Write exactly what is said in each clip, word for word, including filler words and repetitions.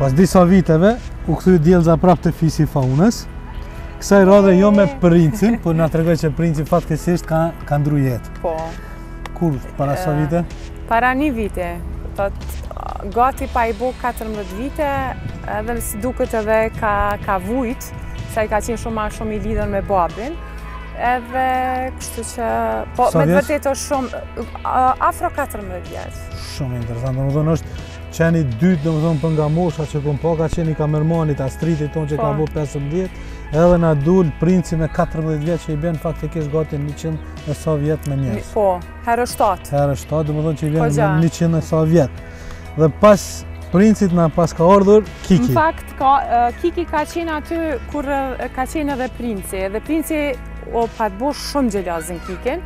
Pas disa viteve, u kthy djelza prap të fisi faunës. Kësaj radhe jo me princin, por na tregoj që princi fatkeqësisht ka ka ndru jetë. Po. Kur, para sa vite? Para një vite. Thot, gati pa i bo katërmbëdhjetë vite, edhe si duket edhe ka, ka vujt, sa i ka qenë shumë ma shumë i lidhur me babin. Edhe kështu që, po me të vërtet është shumë, afro katërmbëdhjetë vjeç. Shumë interesant, domethënë është qeni dytë, domethënë për nga mosha që kom pa, ka qeni kamermanit, astritit ton që ka bo pesëmbëdhjetë, edhe na dul princi me katërmbëdhjetë vjeç që i bën faktikisht gati njëqind e sa vjet me njerëz. Po, herë shtatë. Herë shtatë, domethënë që i bën me njëqind e sa vjet. Dhe pas princit na pas ka ardhur Kiki. Në fakt, ka, Kiki ka qenë aty kur ka qenë edhe princi, dhe princi o pa të bosh shumë gjelazin Kikin.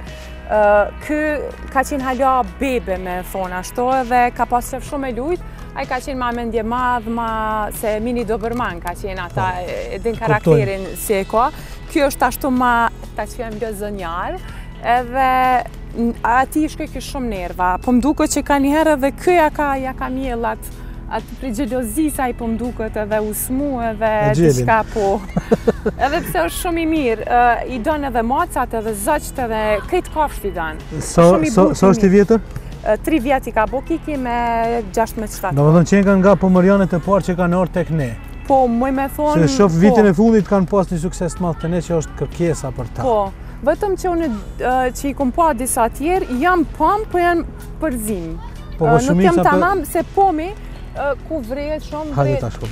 Ky ka qenë hala bebe me thonë ashtu dhe ka pas qef shumë e lujt. Ai ka qenë ma mendje madh, ma se mini Doberman ka qenë ata, e din karakterin si e ka. Ky është ashtu ma, ta që jam lëzënjar, edhe ati ishke kjo shumë nerva. Po mduke që ka njëherë edhe kjo ja ka, ja ka mjellat atë për gjelozisa i po mduket edhe usmu edhe diçka po. Edhe pse është shumë i mirë, i donë edhe macat edhe zëqt edhe këtë kafsht i donë. Sa është i vjetër? Tri vjet i ka bo Kiki me gjashtëdhjetë shtatë. Do më thonë qenë nga pomërjanët e parë që kanë orë tek ne. Po, muj me thonë... Se shof vitin e fundit kanë pas një sukses të madh të ne që është kërkesa për ta. Po, vetëm që unë që i kom pa disa tjerë, jam pam, po janë përzim. Nuk jam tamam se pomi, ku vrejet shumë,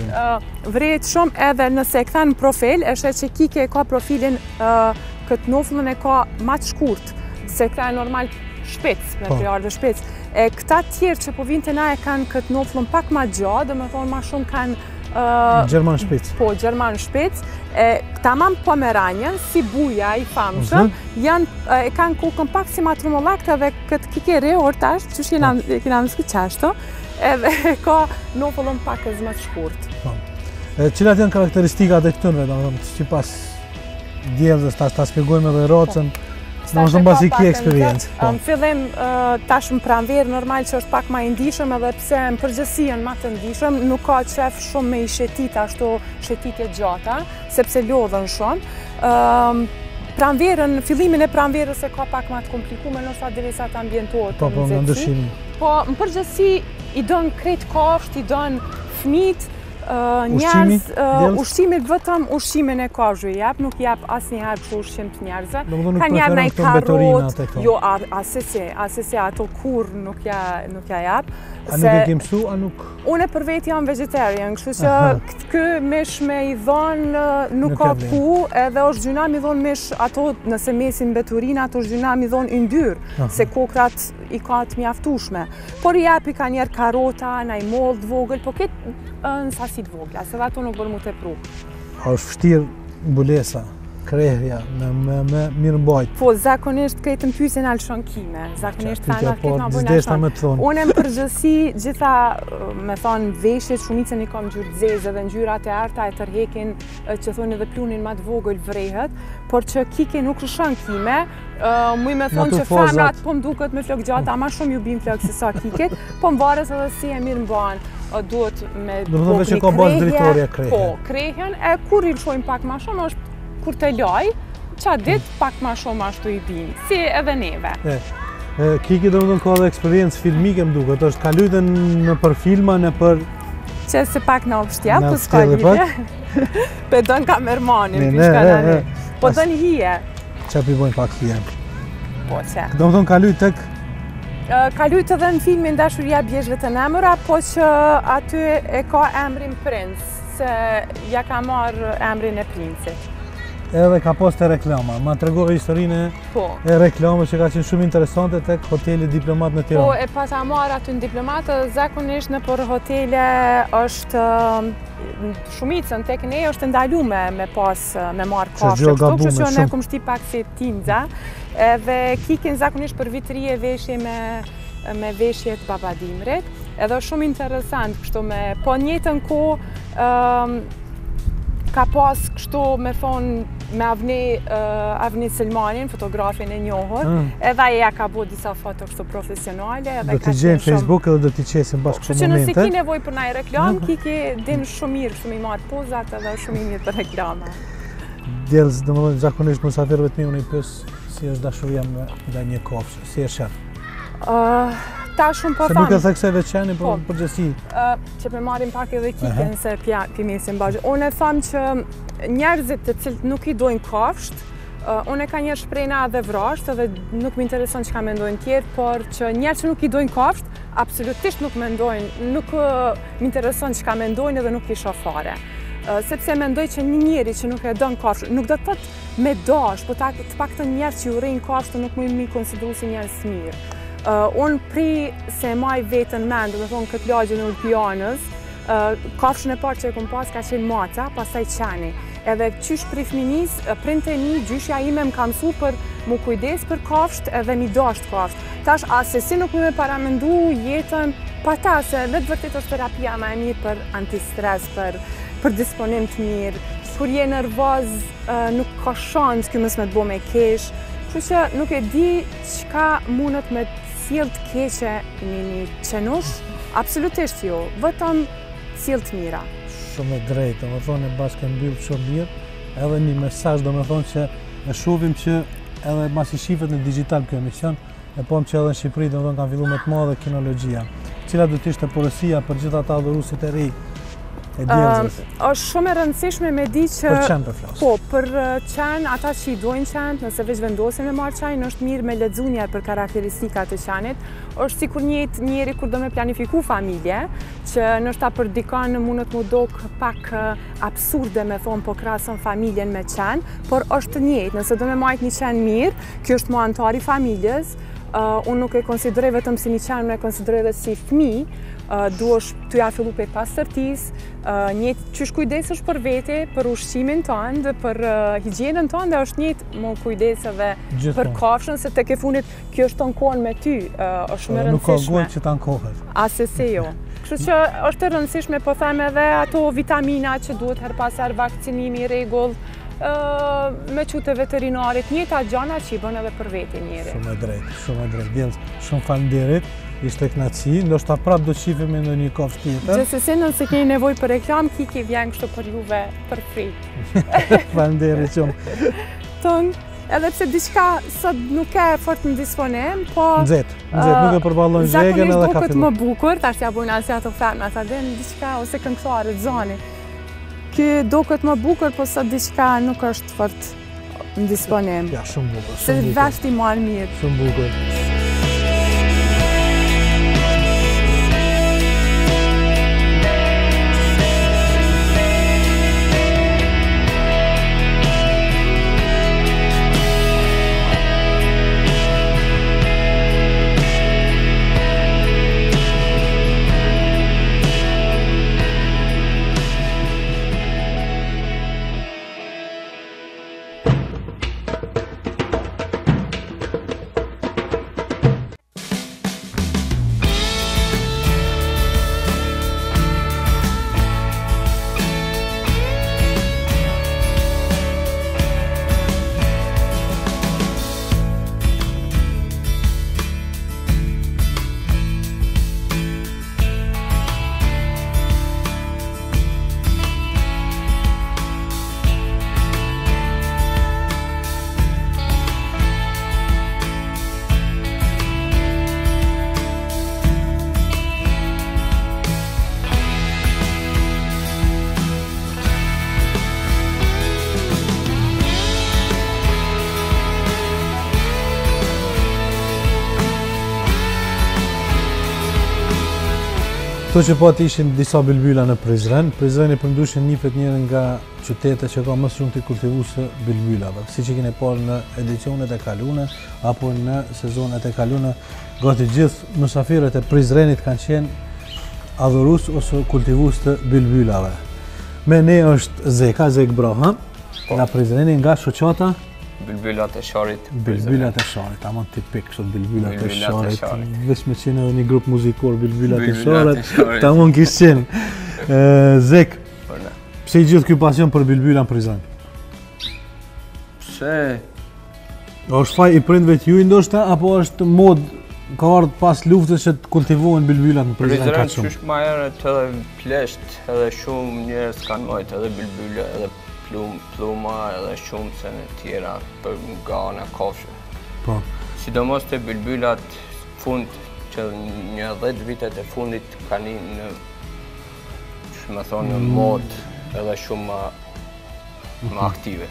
vrejet shumë edhe nëse e këtha në profil, është që Kiki e ka profilin këtë noflën e ka ma të shkurt, se këta e normal shpec, me fjalë shpec. E këta tjerë që po vinë të na e kanë këtë noflën pak ma gjatë, dhe me thonë ma shumë kanë... Gjerman shpec. Po, Gjerman shpec. Këta mam Pomeranjen, si buja i famshëm, e kanë kokën pak si ma trumollakta dhe këtë Kiki re ortash, që shkina mësky qashto, edhe ka noflën pak e zmë të shkurt. Cilat janë karakteristikat e këtënve, që pas djelëzës, ta spjegojmë edhe rocën, në është në basi ki eksperiencë. Në fillim, tash më pranverë, normal që është pak ma indishëm, edhe pse në përgjësien ma të ndishëm, nuk ka qef shumë me i shetit, ashtu shetitje gjata, sepse lodhën shumë. Pranverën, fillimin e pranverës e ka pak ma të komplikume, nështë aderisa të ambientohet. Po, po, në ndëshimi. Po, në përgjësi, i donë krejt kafsht, i donë fmit, njerëz, ushqimit vetëm ushqimin e kafshëve jep, nuk jep asnjëherë kështu ushqim të njerëzve. Ka njerë ndaj karrot, jo, asesi, asesi ato kur nuk ja jep. A nuk e ke mësu, a nuk... Unë për vetë jam vegetarian, kështu që kë mish me i dhonë nuk ka ku, edhe është gjuna mi dhonë mish ato, nëse mesin beturina, ato është gjuna mi dhonë yndyrë, se kokrat i ka të mjaftushme. Por i jepi ka njerë karota, na i mollë të vogël, po këtë në sasit vogla, se dhe ato nuk bërë mu të pru. A është fështirë mbulesa, krehja, me mirëmbajt? Po, zakonisht këtë më pysin alëshon kime, zakonisht të anat këtë në bojnë alëshon. Unë më përgjësi gjitha, me thonë, veshjet, shumicën i kam gjyrë dzeze dhe ngjyrat e arta e tërhekin që thonë edhe plunin ma të vogël vrejhet, por që Kiki nuk rëshon kime, muj me thonë që femrat po më duket me flok gjata, ma shumë ju bim flok se sa Kikit, po më varës edhe si e mirë mbanë. Duhet me pokri krehjen, po, krehjen, e kur i lëshojmë pak ma shumë është kur të laj, qa dit pak ma shumë ashtu i bimë, si edhe neve. Kiki do më të në ka dhe eksperiencë filmike më duket, është ka lujtë në për filma, në për... Që se pak në opshtja, po s'ka lujtë. Pe do në kamermanin, pishka në ne. Po do në hije. Qa pi bojnë pak hije? Po që. Do më të në ka lujtë tek... Ka lujtë edhe në filmin Dashuria bjeshve të nemëra, po që aty e ka emrin prins, se ja ka marrë emrin e princit. Edhe ka pas të reklama, ma të regove historinë e reklamës që ka qenë shumë interesante tek hoteli Diplomat në Tiranë. Po, e pas a marrë aty në Diplomat, zakonisht në për hotele është shumicën tek ne është ndalume me pas me marrë kafshë këtu, kështu që ne kum shti pak si timza. Edhe Kikin zakonisht për vitëri e veshje me veshjet babadimrit, edhe është shumë interesant kështu me, po njëtën ko ka pas kështu me thonë me Avni, uh, Avni Selmanin, fotografin e njohur, mm. edhe aja ka bo disa foto kështu profesionale. Do t'i gjenë Facebook edhe do t'i qesim bashkë këtë momente. Që nëse ki nevoj për naj reklam, mm. Kiki din shumë mirë, shumë i matë pozat edhe shumë i mirë për reklama. Djelës, dhe më dhënë, zakonisht musafirëve t'mi unë i pësë si është dashuria me dhe një kofshë, si e shetë? Uh, ta shumë po thamë. Se nuk e thekseve qeni, po përgjësi. Uh, që me marim pak edhe kiken se pja pimesin bashkë. Unë e thamë që njerëzit të cilët nuk i dojnë kofsht, uh, unë e ka njerë shprejna edhe vrasht, edhe nuk më intereson që ka mendojnë tjerë, por që njerë që nuk i dojnë kofsht, absolutisht nuk mendojnë, nuk uh, më intereson që ka mendojnë edhe nuk i shofare. Uh, sepse mendoj që një njeri që nuk e donë kofsht, nuk do të tëtë me dash, po të pak të njerë që ju rejnë kofsht, nuk më i konsideru si njerës mirë. Uh, unë pri se maj vetën mendë, me thonë këtë lagjën e Ulpianës, uh, kofshën e parë që e kom pas ka qenë maca, pastaj qeni. Edhe qysh pri fminis, printe një, gjyshja ime më ka mësu për mu kujdes për kofsht edhe mi dasht kofsht. Tash, asesi nuk me paramendu jetën pa ta, se vetë vërtet është terapia ma e mirë për antistres, për, për disponim të mirë. Kur je nervoz, uh, nuk ka shansë kjo mësë me të bo me kesh. Kështu që nuk e di qka mundet me sjell të keqe një një qenush, absolutisht jo, vetëm sjell të mira. Shumë e drejtë, do më thonë e bashkë e mbyllë shumë mirë, edhe një mesazh do më thonë që e shohim që edhe mas i shifet në digital kjo emision, e pom që edhe në Shqipëri do më thonë kanë fillu me të madhe kinologjia. Cila do t'ishte porosia për gjithë ata adhurusit e ri e djelëzës? Uh, është shumë e rëndësishme me di që... Për qenë për flasë? Po, për qenë, ata që i dojnë qenë, nëse veç vendosin me marë qenë, është mirë me lexu njerë për karakteristikat të qenit. është si kur njëtë njeri kur do me planifiku familje, që nështë ta për dikan mundët mu dok pak absurde me thonë po krasën familjen me qenë, por është njëtë, nëse do me majtë një qenë mirë, kjo është mu antari familjes, Uh, unë nuk e konsideroj vetëm si një qenë, unë e konsideroj edhe si fëmijë, uh, duhesh të ja fillu për pastërtis, uh, njëtë qysh kujdesesh për vete, për ushqimin tënd, për uh, higjienën tënd, dhe është njëtë më kujdes edhe për kafshën, se tek e fundit kjo është të ankohen me ty, uh, është shumë e rëndësishme. Nuk ka gojë që të ankohet. Ase se jo. Kështu që është e rëndësishme, po them edhe ato vitamina që duhet her pas her vakcinimi rregull, Uh, me qute veterinarit, njëta gjana që i bën edhe për veti njëri. Shumë e drejtë, shumë e drejtë. Djelës, shumë falenderit, ishte kënaqësi, ndoshta prapë do të shifemi në një kofshë tjetër. Gjithsesi, nëse keni nevojë për reklam, Kiki vjen kështu për juve për free. Falenderit shumë. Ton, edhe pse diçka sot nuk e fort në disponim, po... Nxet, nxet, nuk e përballon zhegën edhe ka filluar. Zakonisht duket më bukur, tash ja bujnë asja ato femna, ata den diçka ose këngëtare të zoni. Ky duket më bukur, po sot diçka nuk është fort në disponim. Ja, shumë bukur, shumë bukur. Se vesh ti marr mirë. Shumë bukur. Kto që po të ishin disa bilbyla në Prizren, Prizren e përndushin njifet njërë nga qytete që ka mësë shumë të kultivusë bilbylave. Si që kene parë në edicionet e kalune, apo në sezonet e kalune, gati gjithë mësafirët e Prizrenit kanë qenë adhurus ose kultivus të bilbylave. Me ne është Zeka, Zek Braha, nga Prizreni, nga shoqata Bilbylat e Sharit. Bilbylat e Sharit, amon tipik kështë Bilbylat e Sharit. Vesh me qenë edhe një grup muzikor Bilbylat e Sharit, ta amon kishtë qenë. Zek, Pse i gjithë ky pasion për bylbyla në prizren? Pse? është faj i prindve të juaj ndoshta apo është mod ka ardhur pas luftës që të kultivohen bylbylat në prizren Prizren kaq shumë? qysh ma herët edhe plesht, edhe shumë njerëz kanë mojt, edhe bylbyla, edhe plum, pluma, edhe shumë se në tjera për nga ana kafshë. Po. Sidomos të bylbylat fund që një dhjetë vitet e fundit kanë në që më thonë në mod edhe shumë ma, ma aktive.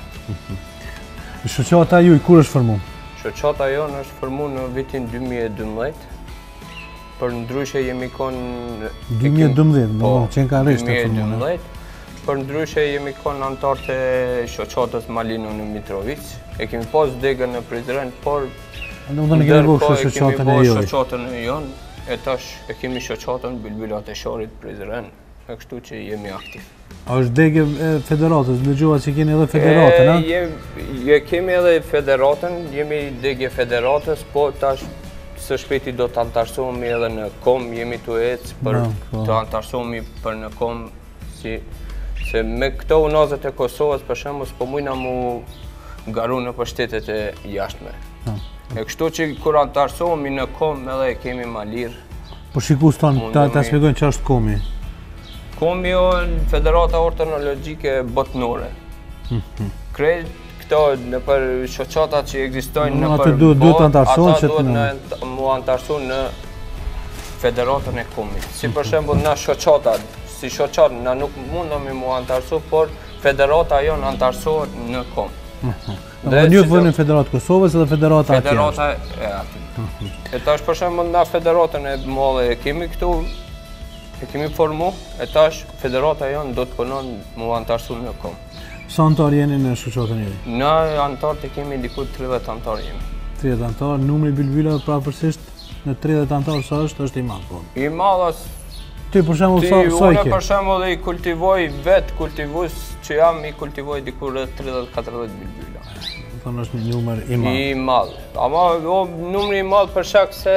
Shoqata juaj kur është formuar? Shoqata jonë është formuar në vitin dy mijë e dymbëdhjetë. Për ndryshe jemi konë... dy mijë e dymbëdhjetë, më vonë, qenë ka rishtë të formuar. Për ndryshe jemi konë antar të shoqatës Malino në Mitrovic. E kemi pas degën në Prizren, por ndërkohë e kemi pas shoqatën e jonë, e tash e kemi shoqatën Bylbylat e Sharit Prizren, e kështu që jemi aktiv. A është degë e federatës, dëgjova që keni edhe federatën, a? Je kemi edhe federatën, jemi degë e federatës, po tash së shpejti do të antarësohemi edhe në kom, jemi të ecë për të antarësohemi për në kom, si se me këto unazët e Kosovës, për shembull, s'po mujna mu garu në për shtetet e jashtme. E kështu që kur antarësohemi në kom edhe kemi ma lirë. Po shikus tonë, ta shpjegojnë që është komi? Komi është Federata Ortonologjike Botnore. Krejt këto në për shoqata që ekzistojnë në për botë, ata duhet mu antarësu në Federatën e Komit. Si për shembull na shoqatat, si shoqat na nuk mundemi mu antarësu, por Federata jonë antarësohet në Kom. Dhe një vënë në Federatë Kosovës edhe Federata atje. Federata e aty. E tash për shembull na Federatën e madhe e kemi këtu, e kemi formu, e tash Federata jonë do të punon mu antarësu në Kom. Sa antar jeni në shoqatën e juaj? Në antar të kemi diku tridhjetë antar jemi. tridhjetë antar, numri bylbylave prapërsisht në tridhjetë antar sa është, është i madh po. I madh. Ti për shembull sa sa i ke? Unë për shembull i kultivoj vet, kultivues që jam i kultivoj diku rreth tridhjetë katërdhjetë bylbyla. Thonë është një numër i madh. I madh. Ama o numri i madh për shkak se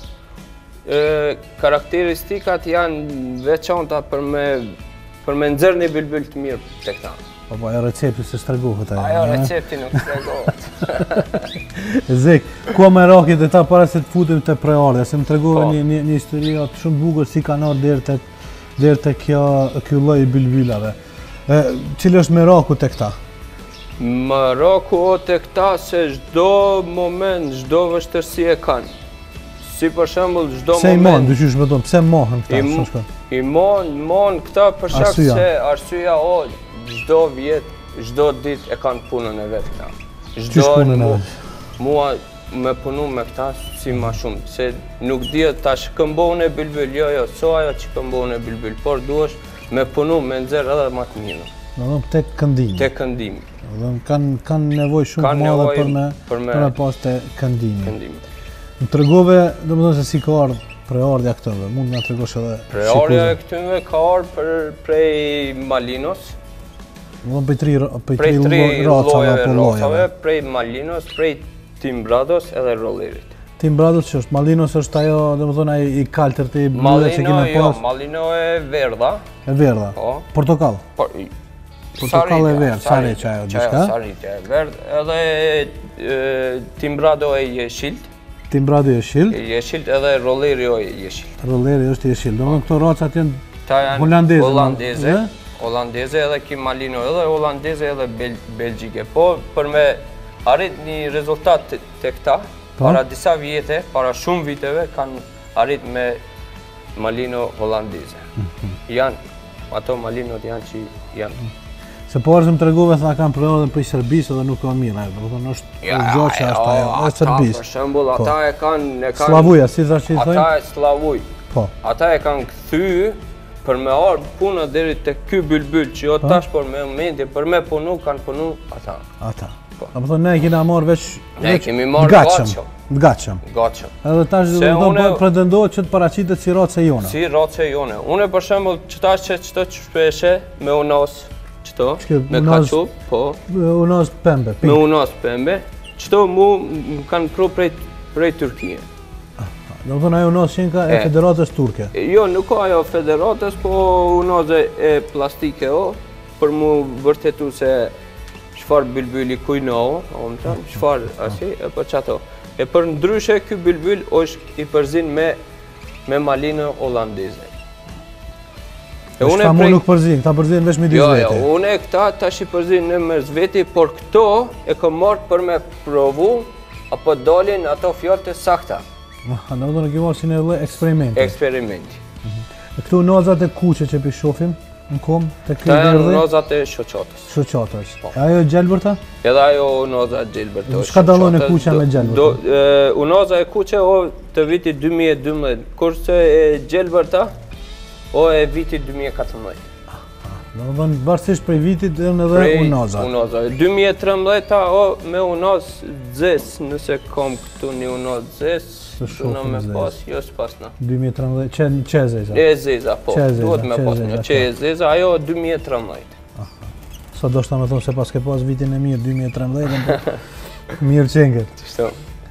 karakteristikat janë veçanta për me për me nxjerrë një bylbyl të mirë tek ta. Po po, e recepti se s'tregohet ajo. Ajo recepti nuk tregohet. Zek, ku më rakit dhe ta para se të futem te preardhja, se më tregove një një një histori shumë bukur si kanë ardhur deri tek deri tek kjo ky lloj bylbylave. Ë, cili është meraku tek ta? Meraku o tek ta se çdo moment, çdo vështirësi e kanë. Si për shembull çdo moment. Pse i mohon, dyqysh më thon, pse mohon këta? I mohon, mohon këta për shkak se arsyeja o çdo vjet, çdo ditë e kanë punën e vet këta. Çdo mua me punu me këta si ma shumë, se nuk dihet tash këmbon e bylbyl, jo jo, so ajo që këmbon e bylbyl, por duhesh me punu me nxjerr edhe më të mirë. Do të tek këndimi. Tek këndimi. Do kanë kanë nevojë shumë të madhe për me për me pas te këndimi. Këndimi. Më tregove, domethënë se si ka ardhur preardhja këtëve, mund na tregosh edhe. Preardhja e këtyre ka ardhur për prej Malinos. Në për tri racave apo llojeve. Prej Malinos, prej Timbrados edhe Rollerit. Timbrados që është? Malinos është ajo, domethënë ai i kaltërt i bluë që kemi pas? Jo, Malino e verdha. E verdha? Po. Portokall? Portokall e verdh, sarriçe ajo diçka? Sarriçe e verdh, edhe Timbrado e jeshilt. Timbrado e jeshilt? Jeshilt edhe Rolleri e jeshilt. Rolleri është i jeshilt. Domethënë këto racat janë holandeze. Holandeze. Holandeze edhe ki Malino edhe holandeze edhe belgjike. Po për me arrit një rezultat të këta, para disa vjete, para shumë viteve, kanë arrit me Malino holandeze. Janë, ato Malinot janë që janë. Se po është më tregove se na kanë preardhën për Serbisë edhe nuk ka mirë, domethënë është gjoçë është ajo, është Serbisë. Për shembull, ata e kanë e kanë Slavuja, si thash i thonë? Ata e Slavuj. Po. Ata e kanë kthy për me ardhë puna deri te ky bylbyl që jo tash por me mendje për me punu kanë punu ata. Ata. Domethënë ne kemi marrë veç ne kemi marrë gatshëm. Gatshëm. Gatshëm. Edhe tash do pretendohet që të paraqitet si race jone. Si race jone. Unë për shembull çtash që çto shpeshe me unos çto me kaçup, po. Me unos pembe. Me unos pembe. Çto mu kanë pru prej prej Turqie. Domethënë ajo unos shenka e Federatës Turke. Jo, nuk ka ajo Federatës, po unoze e plastike o, për mu vërtetu se çfarë bilbyli kujnohu, o më thënë, çfarë asi, e për çato. E për ndryshe, ky bilbyl është i përzin me, me malinë holandeze. E unë prej... nuk përzin, këta përzin vesh me dy jo, zveti. Jo, unë këta tash i përzin në me zveti, por këto e kam marrë për me provu, apo dalin ato fjalë të sakta. Në më në këmarë si në dhe eksperimenti. Eksperimenti. Këtu nozat e kuqe që pi shofim, në kom, të këj verdhe? Këta e nozat e shoqatës. Shoqatës. E ajo gjelbërta? Edhe ajo nozat gjelbërta. Shka dalon e kuqe me gjelbërta? Unoza e kuqe o të vitit dy mijë e dymbëdhjetë, kurse e gjelbërta o e vitit dy mijë e katërmbëdhjetë. Në dhe në varsisht prej vitit dhe në dhe unozat. Unozat. dy mijë e trembëdhjetë o me unoz dzes, nëse kom këtu një unoz dzes, në me pas, jo s'pas në. dy mijë e trembëdhjetë, që e zeza? E zeza, po, duhet me pas një, që e zeza, ajo dy mijë e trembëdhjetë. Sa do shta me thonë se pas ke pas vitin e mirë dy mijë e trembëdhjetë, mirë qenget. Qështu?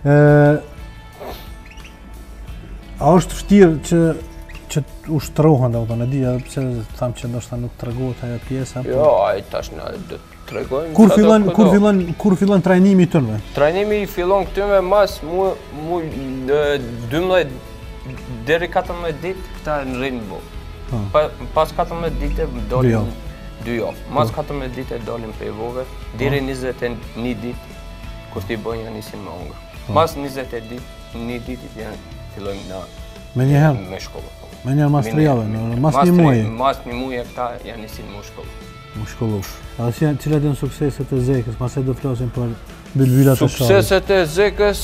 A është vështirë që që ushtrohen, dhe u të në di, edhe pse thamë që ndoshta nuk të regohet ajo pjesa? Jo, ajo tash në dhe të regojmë. Kur fillon, kur fillon, kur fillon trajnimi i tënve? Trajnimi i fillon këtyme mas mu, mu dymbëdhjetë deri katërmbëdhjetë ditë këta në rrinë bo. Pa, pas katërmbëdhjetë dite dolim dy javë. Mas katërmbëdhjetë dite dolim prej vove, deri njëzet e një ditë, kur ti bojnë janë isin me ongër. Mas njëzet e një ditë janë fillojmë në me njëherë? Me shkollë. Me njëherë mas tre jave, mas një muaj? Mas një muaj e këta janë isin me shkollë. Më shkollu. A si janë cilat janë sukseset e Zekës, pas e do flasim për bilbylat e Sharrit? Sukseset e Zekës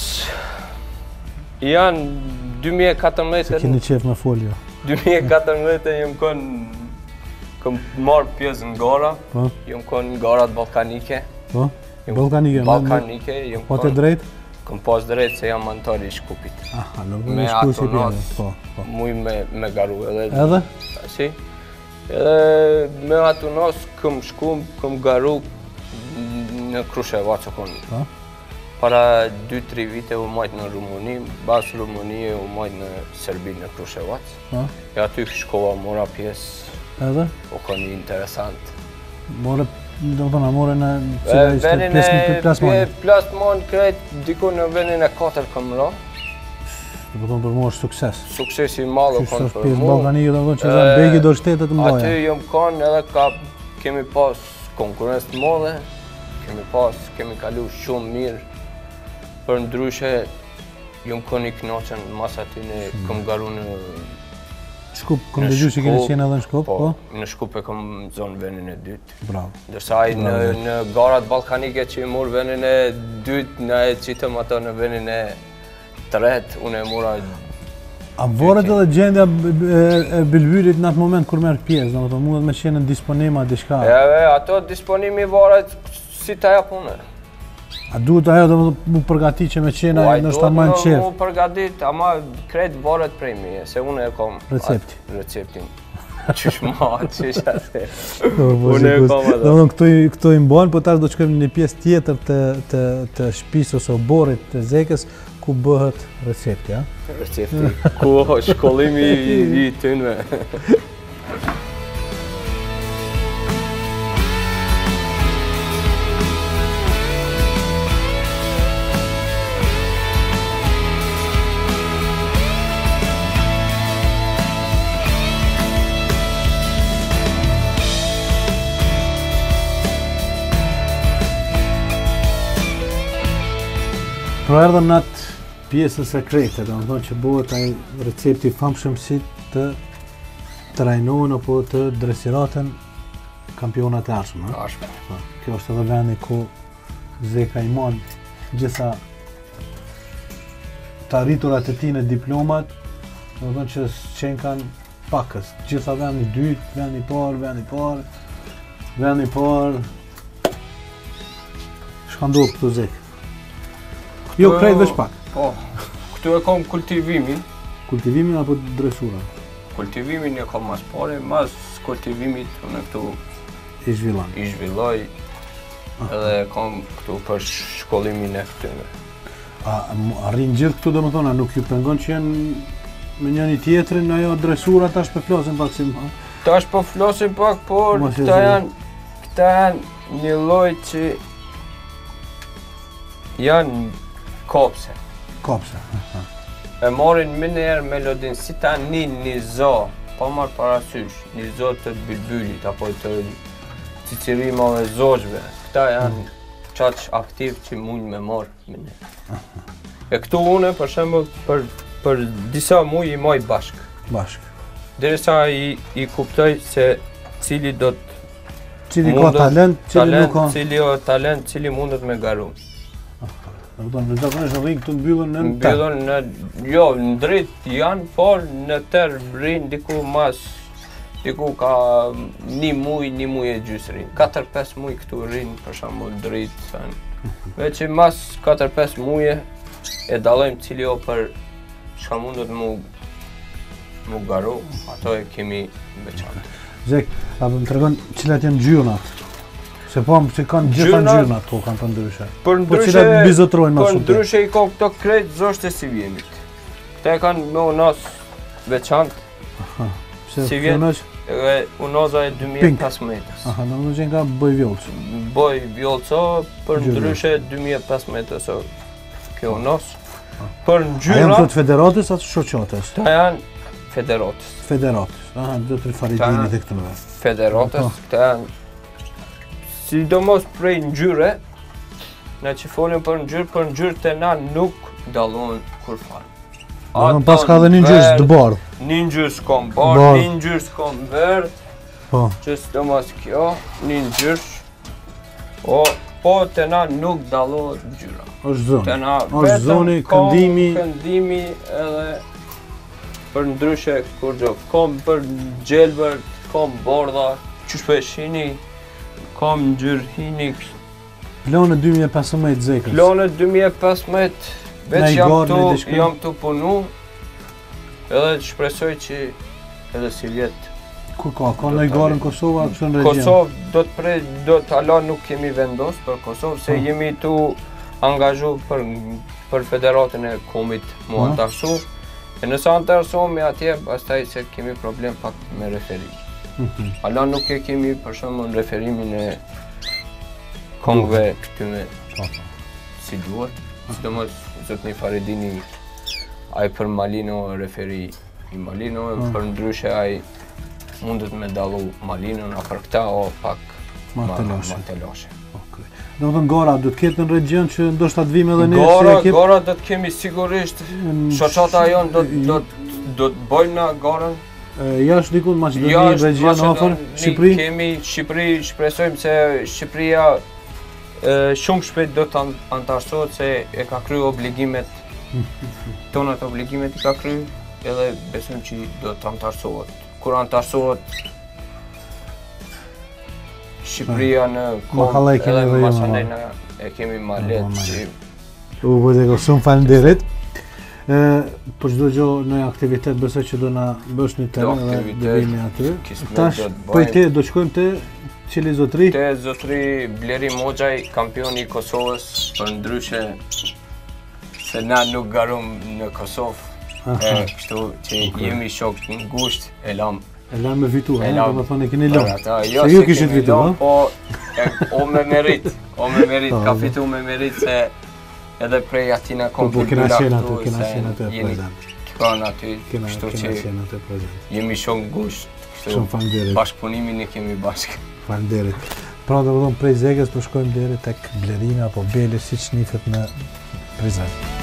janë dy mijë e katërmbëdhjetë. Se keni qef me foljo. dy mijë e katërmbëdhjetë jam kon kom marr pjesë në gara. Po. Jam kon në garat ballkanike. Po. Ballkanike. Ballkanike, jam kon. Po të drejt? Kom pas drejt se jam antar i shkupit. Aha, nuk do të shkuj si pjene. Po, po. Muj me me garu edhe. Edhe? Si? Edhe me atë nos këm shku, këm garu në Krushevac o konë. Para dy tri vite u majtë në Rumuni, bas Rumuni u majtë në Serbi në Krushevac. E aty shkova mora pjesë. Edhe? O konë interesant. More, do të thonë, more në cila ishte plasmoni? Plasmoni krejt diku në venin e katër këm ra. Do të thonë për mua është sukses. Sukses i madh o konë për mua. Ballkanikë do të thonë që janë begi do shtetet të mëdha. Aty jam kanë edhe ka kemi pas konkurrencë të madhe, kemi pas, kemi kalu shumë mirë. Për ndryshe jam kanë i kënaqur mas aty në kam garu në Shkup, kom dëgju që keni qenë edhe në Shkup, po? Në Shkup e kam zonë venin e dytë. Bravo. Ndërsa ai në në garat ballkanike që i mor venin e dytë, na e citëm ato në venin e tret, unë e mora... A vorët edhe gjendja e bilbylit në atë moment kur merr pjesë, domethënë mundet me qenë në disponima diçka? E, ato disponimi varet si ta jap unë. A duhet ajo domethënë mu përgatit që me qenë ajo ndoshta më në qef? Mu përgatit, ama krejt varet prej meje, se unë e kam... Recepti. Receptin. Qysh ma, qysh atë. Unë e kam edhe. Domethënë këto i mbajnë, po tash do të shkojmë në një pjesë tjetër të të të shtëpisë ose oborrit të Zekës ku bëhet recepti, a? Recepti, ku shkollimi i tynve. Pro erdhëm në atë pjesën sekrete, do të thonë që bëhet ai recepti i famshëm si të trajnohen apo të dresiraten kampionat e ardhshëm, a? Ardhshëm. Kjo është edhe vendi ku Zeka i mon gjitha të arriturat e tij në diplomat, do të thonë që qenë kanë pakës. Gjitha vendi i dytë, vendi i parë, vendi i parë, vendi i parë. Çka ndodh këtu Zek? Jo, krejt veç pak. Po, këtu e kam kultivimin. Kultivimin apo dresurën? Kultivimin e kam mas pare, mas kultivimit unë këtu i zhvillan. I zhvilloj edhe kam këtu për shkollimin e këtyre. A arrin gjithë këtu do më thona, nuk ju pengon që janë me njëni tjetrin, ajo dresura tash po flasim pak si më? Tash po flasim pak, por këta janë këta janë një lloj që janë kopse. Kopse. E morin më njerë melodin, si ta një një zo, pa marrë parasysh, një zo të bilbylit, apo të cicirimave zogjve. Këta janë qaq aktiv që mund me morë më njerë. E këtu une, për shembull, për, për disa muj i moj bashk. Bashk. Derisa i, i kuptoj se cili do të Cili ka talent, cili talent, nuk ka. Cili o talent, cili mundet me garu. Në këto në zakonisht në ring këtu mbyllën në Në mbyllën në, jo, në drejt janë, por në tërë rinë diku mas, diku ka një muj, një muj e gjysë rinë. katër pesë muj këtu rinë, për shembull drejt, thënë. Veç që mas katër pesë muje e dallojmë cili o për çka mundet mu, mu garu, ato e kemi veçantë. Zek, a më tregon cilat janë gjyrnat? Se po më që kanë gjitha në gjyrnat, po kanë për ndryshe. Për Po ndryshe, cilat bizotrojnë më për shumë. ndryshe i ka këto krejt zosht e sivjemit. Këta e kanë me unos veçantë, Pse si vjen fjonosh? e unoza e dy mijë e pesëmbëdhjetës. Aha, në më që nga bëj vjollës. Boj vjollco, për Gjyra. ndryshe dy mijë e pesëmbëdhjetës o kjo unos. Për A janë ngjyra, këto të federatës atë shoqatës? këta janë federatës. Federatës. Aha, do të Faridinit e këtë në vetë. Federatës, Po. këta janë sidomos prej ngjyre, ne që folim për ngjyrë, për ngjyrë të na nuk dallohen kur fal. Do të pas ka dhe një ngjyrë të bardhë. Një ngjyrë s'kom bardhë, Bardhë. një ngjyrë s'kom verdh, Po. që sidomos kjo, një ngjyrë, o, po të na nuk dallohet ngjyra. Është zonë. Të na Është vetëm zoni, kom këndimi. këndimi edhe për ndryshe kur gjo, kom për gjelbër, kom bordha, qysh për shini, kom ngjyrë hini, Planë dy mijë e pesëmbëdhjetë Zekës. plone dy mijë e pesëmbëdhjetë, Na veç i jam garë, tu, na i dishkrim. jam tu punu, edhe shpresoj që edhe si vjetë. Ku ka? Ka Do në i ta garë vi. në Kosovë, kështu në regjion? Kosovë do të prej, do të ala nuk kemi vendos për Kosovë, se Ha. jemi tu angazhu për, për federatën e komit mu Ha. antarësu. E nëse antarësohemi atje, pastaj se kemi problem pak me referim. Mhm. Ala nuk e kemi për shembull referimin e kongve këtyme Po, si duhet. Sidomos zotni Faridini, ai për Malino referi i Malino, Ha. për ndryshe ai mundet me dallu Malinën, a për këta o pak Ma ma- telashe. ma telashe. Okej. Do të thënë gara do të ketë në regjion që ndoshta të vim edhe ne Gara, si ekip. gara do të kemi sigurisht. Në Shoqata jon do do do të bëjmë na garën. E, Jashtë diku në Maqedoni, Jashtë regjion afër, Maqedoni Shqipëri. Kemi Shqipëri, shpresojmë se Shqipëria e, shumë shpejt do të an- antarësohet se e ka kryer obligimet tonat obligimet i ka kryer edhe besojmë që do të antarësohet. Kur antarësohet Shqipëria në Mahallaj kemi edhe edhe ju, Masanaj ma. na e kemi ma let ma që U vëdhe shumë faleminderit. Ë, për çdo gjë në aktivitet besoj që do na bësh një teren Do edhe aktivitet, do vini aty. kismet Tash do të po i bëjmë. te do shkojmë te Qili Zotri. Te zotri Bleri Moxhaj, kampioni i Kosovës, për ndryshe se na nuk garum në Kosovë. Aha. E, kështu që jemi shok në ngusht, e lam. E la me vitu, E ha, lam. do të thonë e keni Për lënë. ata, jo Se se ju kishit kemi fitu, lënë, ha? po e, o me merit, o me merit, Po, ka po. fitu me merit se edhe prej atina Po kom po kena Bulbula qenë këtu, aty, kena se qenë aty jeni prezant. kanë aty, Kena kështu kena që qenë aty prezant. jemi shok në ngusht, Shumë kështu faleminderit. bashkëpunimin e kemi bashkë. Faleminderit. Pra do të thonë prej Zegës po shkojmë deri tek Blerina apo Bele siç nifet në Prizren.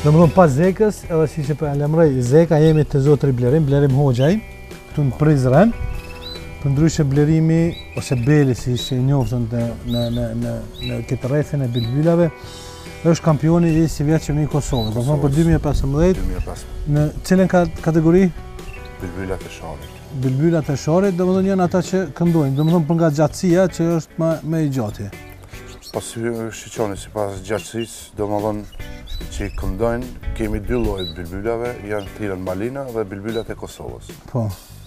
Do më thonë pas Zekës, edhe si që për lemrej, Zeka jemi të zotëri Blerim, Blerim Hoxhaj, këtu në Prizren, për ndryshe Blerimi, ose Beli, si që njoftën në, në, në, në, në këtë rrethin e bilbylave, është kampioni i si vjeçëm i Kosovës. Do më thonë për dy mijë e pesëmbëdhjetë, në cilën kategori? Bilbylat e Sharit. Bilbylat e Sharit, do më thonë janë ata që këndojnë, do më thonë për nga gjatësia që është më, më i gjati. Pas shiqoni, si pas gjatësisë, do më thonë që i këndojnë, kemi dy lloje bilbylave, janë thirrën Malina dhe bilbylat e Kosovës. Po.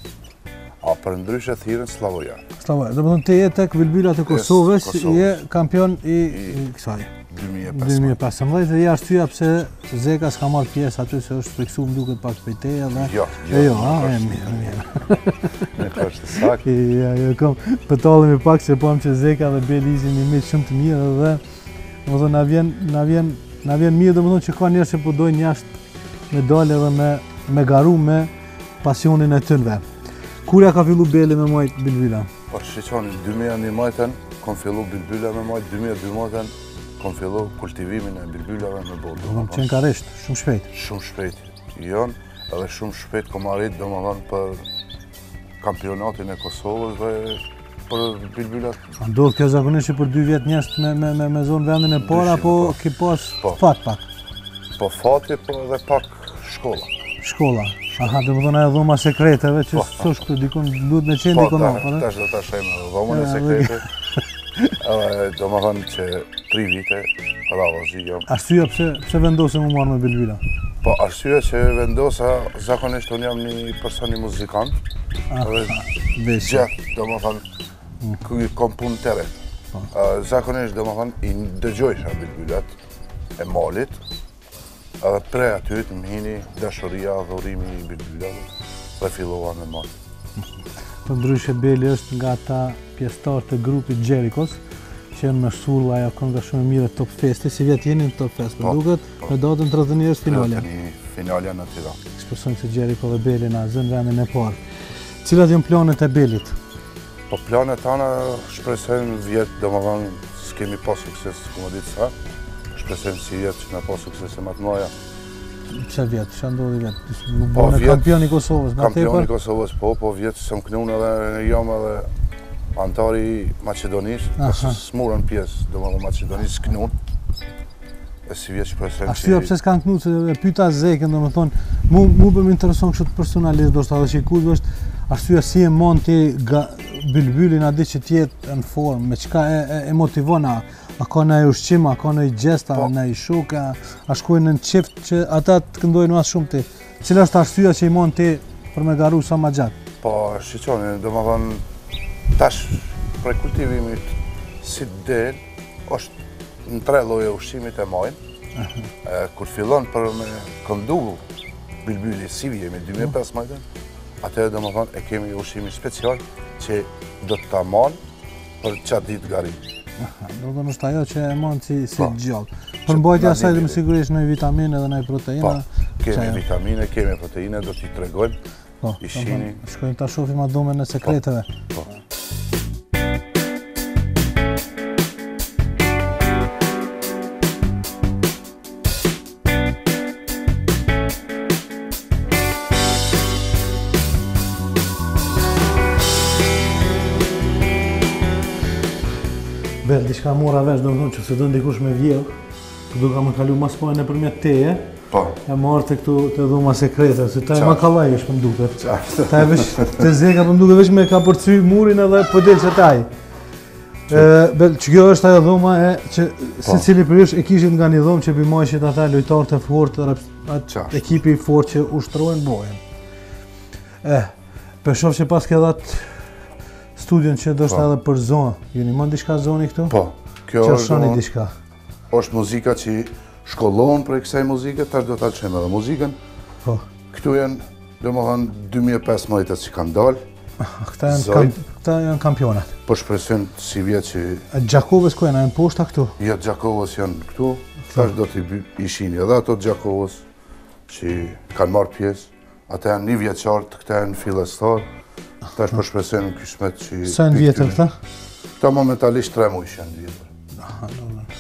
A për ndryshe thirrën Slavoja. Slavoja, do më thonë te je tek bilbylat e Kosovës, je kampion i, i kësaj. dy mijë e dy mijë e pesëmbëdhjetë dhe arsyeja pse Zeka s'ka marrë pjesë aty se është friksu më duket pak prej teje dhe... Jo, jo, jo, a, e mirë, mirë. Në kështë sakë. Ja, jo, kom, pëtallemi pak se pam që Zeka dhe Beli ishin një miq shumë të mirë dhe do më thonë na vjen, na vjen, na vjen mirë do më thonë që ka njerëz që po dojnë jashtë me dalë edhe me, me garu me pasionin e tyre. Kur ja ka fillu Beli me majt bilbyla? Po shiqoni, dy mijë e një majtën, kom fillu bilbyla me majt, dy mijë e dy majtën, kom fillu kultivimin e bilbylave me botë. Do më qenë karesht, shumë shpejt. Shumë shpejt janë, edhe shumë shpejt kom arrit do më thonë për kampionatin e Kosovës dhe për bilbylat. Ndodh kjo zakonisht që për dy vjet njerëz me, me, me, me zonë vendin e parë, apo ki pas po. fat pak? Po fati, po edhe pak shkolla. Shkolla. Aha, do më thonë ajo dhoma sekreteve që s'është për dikun, duhet me qenë dikun Po, apo, tash do ta shajmë edhe dhomën e sekrete. Edhe do më thonë që tri vite rravazi jam. Arsyeja pse pse vendosëm u marrë me bilbyla? Po arsyeja që vendosa, zakonisht unë jam një person i muzikant. Edhe gjatë do më thonë ku kom punë të re. Zakonisht do më thonë i dëgjojsha bilbylat e malit. Edhe prej aty të më hini dashuria, adhurimi i bilbylave dhe fillova me mal. Për ndryshe Beli është nga ata pjesëtar të grupit Gjerikos, që janë me shtulla ajo kënga shumë e mirë Top Festi, si vjet jeni në Top Fest, për duket me datën tridhjetë e një është finalja. Finalja në Tiranë. Shpresojmë se Gjeriko dhe Beli na zënë vendin e parë. Cilat janë planet e Belit? Po planet tana shpresojmë vjet, domethënë s'kemi pas sukses, ku më ditë sa. Shpresojmë si vjet që na pas sukses e më të mëdha. Pse vjet, ç'a ndodhi vjet? Po vjet kampion i Kosovës, më tepër. Kampion i Kosovës, po, po vjet s'm kënuan edhe jam edhe antari i Maqedonisë, s'morën pjesë, domethënë Maqedonisë s'knuan. E si vjet shpresojmë. Arsyeja pse s'kan kënuar se e pyeta Zekën, domethënë, mu mu më intereson kështu personalisht, do të thotë që ku është arsyeja si e mund ti bilbylin a di që të jetë në formë, me çka e, e, e motivon a A ka në ushqim, a ka në gjesta, në i shuk, a, a shkojnë në qift që ata të këndojnë mas shumë ti. Cila është arsyeja që i mon ti për me garu sa ma gjatë? Po, shiqoni, do më thonë, tash prej kultivimit si del, është në tre lloje ushqimit e majnë. Kur fillon për me këndu bilbyli si vjemi dy mijë e pesëmbëdhjetë, atëherë do më thonë e kemi ushqimi special që do të ta manë për qatë ditë garim. Do të nështë ajo që e mund si, si gjallë. Për mbajtja asaj dhe më sigurisht në vitamine dhe në proteina. Po, kemi vitamine, kemi proteine, do t'i tregojmë, po, i shini. Shkojmë ta shohim atë dhomën e sekreteve. Po. Bel, diçka mora vesh, do më thonë që se do ndikush me vjellë, këtu ka më kalu mas pojnë e përmjet teje, po. E marrë të këtu të dhuma sekrete, se ta e ma kalaj është për mduke. Ta e vesh, të Zeka për mduke vesh me ka përcy murin edhe për delë që taj. Bel, që kjo është ajo dhuma e që se cili për është e kishit nga një dhomë që bimajshit ata lojtarë të fort, atë ekipi fort që ushtrojnë bojën. Eh, për shof që pas ke dhatë studion që do shta edhe për zonë, ju një mund diçka zoni këtu? Po, kjo është diçka. është muzika që shkollohen për kësaj muzike, tash do ta çojmë edhe muzikën. Po. Këtu janë, domethënë dy mijë e pesëmbëdhjetë që kanë dalë. Këta janë këta janë kampionat. Po shpresojmë si vjet që Gjakovës ku janë, janë poshta këtu? Jo, Gjakovës janë këtu. Tash do t'i ishini edhe ato Gjakovës që kanë marrë pjesë. Ata janë një vjeçar, këta janë fillestar. Tash po shpresojmë kishmet që... Sa janë vjetër këta? Këta momentalisht tre muaj janë vjetër.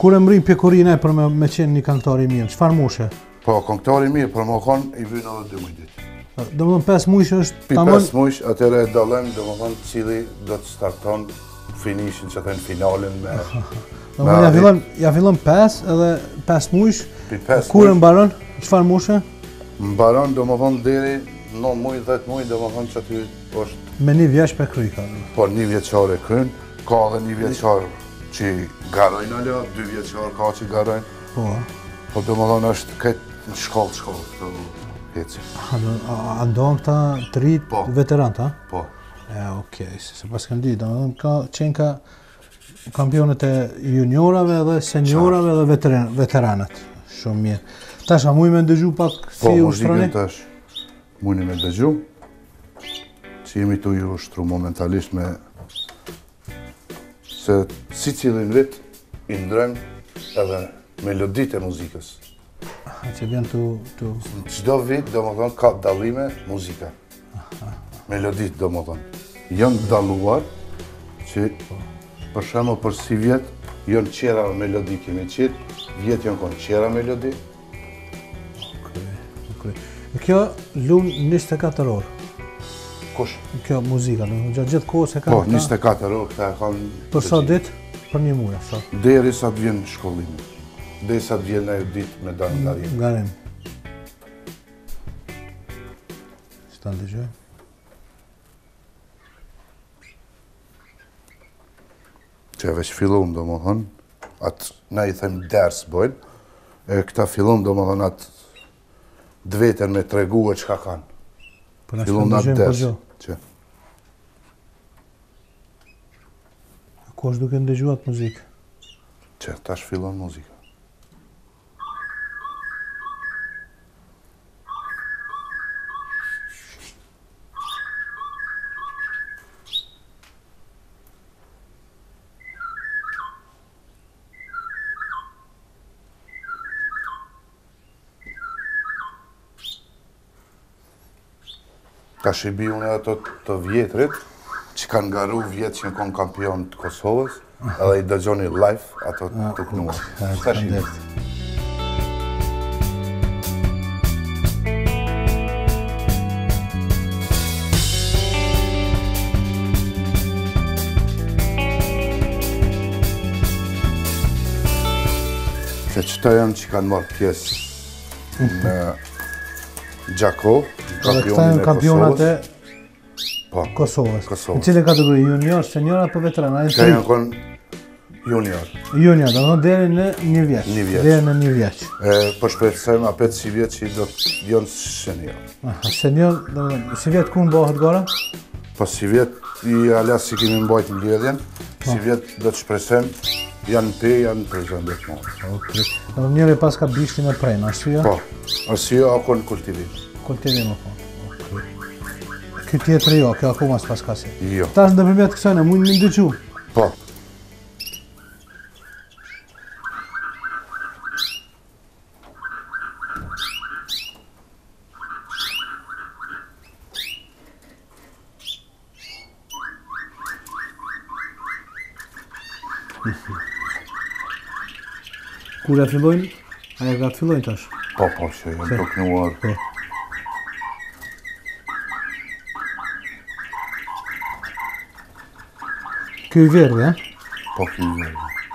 Kur e mrin pjekurinë për me, me qenë një këngëtar i mirë, çfarë moshe? Po, këngëtar i mirë, për më konë i vynë edhe dy muj ditë. Domethënë pesë muaj është Pi pesë muaj, atëre e dallojmë domethënë cili do të starton finishin, që thënë finalen me... Domethënë ja fillon, ja fillon pesë edhe pesë muaj. Pi pesë Kur e mbaron? Çfarë moshe? Mbaron domethënë deri në muaj, dhjetë muaj, domethënë që aty është... Me një vjeç për kry ka. Po, një vjeçar e kryn, ka edhe një vjeçar që garojnë ala, dy vjeçar ka që garojnë. Po. Po domethënë është këtë në shkollë, shkollë, këto heci. A, a ndonë këta të rritë Po. veterantë, a? Po. E, okej, se pas kanë ditë, domethënë ka qenë ka kampionët e juniorave dhe seniorave dhe veteran, veteranët. Shumë mirë. Tash, a mujë me ndëgju pak si po, ushtroni? Po, tash, mujni me dëgju, që jemi tu ju ushtru momentalisht me... Se si cilin vit, i ndrojmë edhe melodit e muzikës. A që vjen të... të... Në çdo vit, do më thonë, ka dallime muzika. Melodit, do më thonë. Janë dalluar që, për shembull për si vjet, janë qera melodi kemi qitë, vjet janë konë qera melodi. Kjo lunë njëzet e katër orë. Kush? Kjo muzika, gjatë gjithë kohës e ka... Po, njëzet e katër orë këta e kanë... Për sa ditë? Për një muaj, sa? Deri sa të vjen shkollimi. Deri sa të vjen ajo ditë me dalë nga rrim. Nga rrim. Si ta ndëgjoj? Që veç fillon, do më thënë, atë, na i them ders bojnë, e këta fillon, do më thënë, atë dveten me tregu e qka kanë. Po na Fillon atë ndëgjojmë ders. po gjo. Që, Ku është duke ndëgju atë muzikë? që tash fillon muzika. Tash i bi unë ato të vjetrit, që kanë garu vjetë që në konë kampion të Kosovës, edhe i dëgjoni live ato të kënuar. Tash i bi. Se qëta janë që kanë marrë pjesë në Gjako, Edhe këta janë kampionat e Po, Kosovës. Kosovës. Në cilë kategori, junior, senior apo veteran? A Këta janë konë junior. Junior, do të thonë deri në një vjeç. Një vjeç. Deri në një vjeç. E, po shpresojmë apet si vjetë që i do të janë senior. Aha, senior, do të thonë, si vjet ku bëhet gara? Po si vjetë i alas që kemi mbajt në mbledhjen, si vjetë do të shpresojmë janë pe, janë prezent dhe të më. Okej. Do të thonë njëri pas ka bishtin e prejnë, arsye? Po, arsye ako në kultivim. Kultivim apo. Okej. Ky tjetër jo, kjo akoma s'pas ka si. Jo. Tash ndërmjet kësaj ne mund të ndëgju. Po. Kur e fillojnë, aja ka të fillojnë tash. Po, po, që janë të kënuar. Po. Ky i verdhë, eh? Po, kënuar.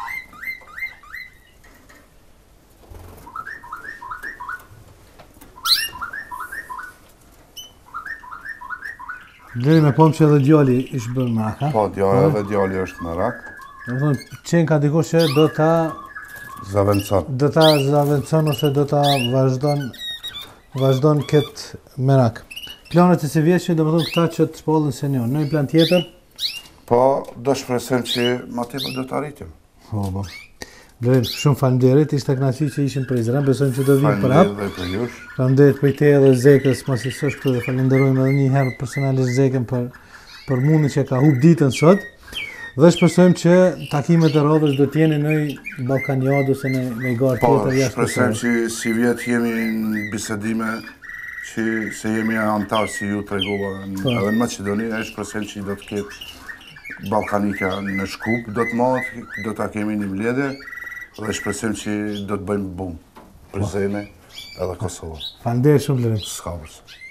Deri me pomë që edhe djali ishë bërë mrak, ha? Po, djali edhe djali është në rak. Do të thonë, qenë ka dikush që do ta Zavencon. do ta zavencon ose do ta vazhdon vazhdon këtë merak. Planet e si vjeqin, do më thonë këta që të shpallën senior. Në një plan tjetër? Po, do shpresem që ma tepër do të arritim. Po, po. Blerim, shumë falenderit, ishte kënaqësi që ishim për Izrael, besojmë që do vim për hap. Faleminderit dhe për jush. Falenderit për te edhe Zekës, mos i s'është këtu dhe falenderojmë edhe një herë personalisht Zekën për, për mundin që ka hub ditën sot. Dhe shpresojmë që takimet e radhës do t'jeni në Ballkaniad ose në në garë Po, tjetër jashtë shpresem Kosovës. që si vjetë jemi në bisedime që se jemi antarë si ju të regova Po. edhe në Macedoni, e shpresem që do të ketë Ballkanika në Shkup, do të marrë, do ta kemi një mbledhje, Dhe shpresim që do të bëjmë bum për Zene edhe Kosovë. Faleminderit shumë Lërim. S'ka përse.